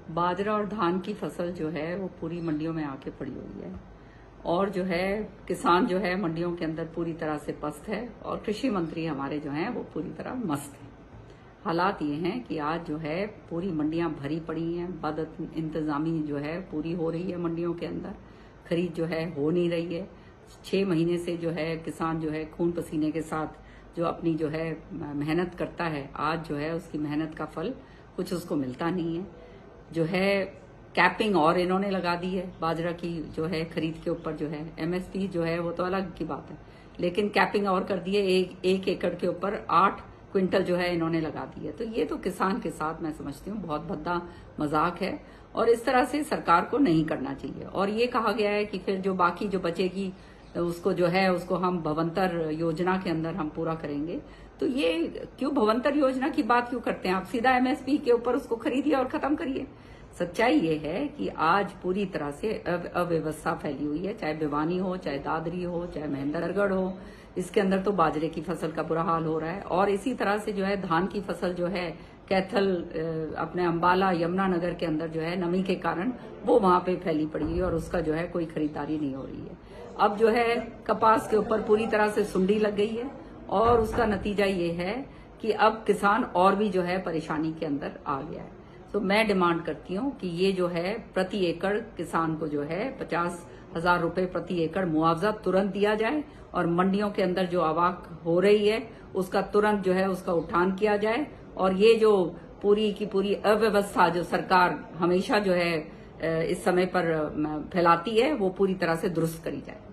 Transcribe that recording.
बाजरा और धान की फसल जो है वो पूरी मंडियों में आके पड़ी हुई है और जो है किसान जो है मंडियों के अंदर पूरी तरह से पस्त है और कृषि मंत्री हमारे जो हैं वो पूरी तरह मस्त है। हालात ये हैं कि आज जो है पूरी मंडियां भरी पड़ी हैं, बद इंतजामी जो है पूरी हो रही है मंडियों के अंदर, खरीद जो है हो नहीं रही है। 6 महीने से जो है किसान जो है खून पसीने के साथ जो अपनी जो है मेहनत करता है, आज जो है उसकी मेहनत का फल कुछ उसको मिलता नहीं है। जो है कैपिंग और इन्होंने लगा दी है बाजरा की जो है खरीद के ऊपर, जो है एमएसपी जो है वो तो अलग की बात है, लेकिन कैपिंग और कर दी है। एक एकड़ के ऊपर 8 क्विंटल जो है इन्होंने लगा दी है। तो ये तो किसान के साथ मैं समझती हूँ बहुत भद्दा मजाक है और इस तरह से सरकार को नहीं करना चाहिए। और ये कहा गया है कि फिर जो बाकी जो बचेगी उसको जो है उसको हम भवंतर योजना के अंदर हम पूरा करेंगे। तो ये क्यों भवंतर योजना की बात क्यों करते हैं आप? सीधा एमएसपी के ऊपर उसको खरीदिए और खत्म करिए। सच्चाई ये है कि आज पूरी तरह से अव्यवस्था फैली हुई है, चाहे भिवानी हो, चाहे दादरी हो, चाहे महेंद्रगढ़ हो, इसके अंदर तो बाजरे की फसल का बुरा हाल हो रहा है। और इसी तरह से जो है धान की फसल जो है कैथल अपने अंबाला यमुनानगर के अंदर जो है नमी के कारण वो वहां पे फैली पड़ी है और उसका जो है कोई खरीदारी नहीं हो रही है। अब जो है कपास के ऊपर पूरी तरह से सुंडी लग गई है और उसका नतीजा ये है कि अब किसान और भी जो है परेशानी के अंदर आ गया है। तो मैं डिमांड करती हूँ कि ये जो है प्रति एकड़ किसान को जो है 50,000 रुपए प्रति एकड़ मुआवजा तुरंत दिया जाए और मंडियों के अंदर जो आवाक हो रही है उसका तुरंत जो है उसका उठान किया जाए और ये जो पूरी की पूरी अव्यवस्था जो सरकार हमेशा जो है इस समय पर फैलाती है वो पूरी तरह से दुरुस्त करी जाए।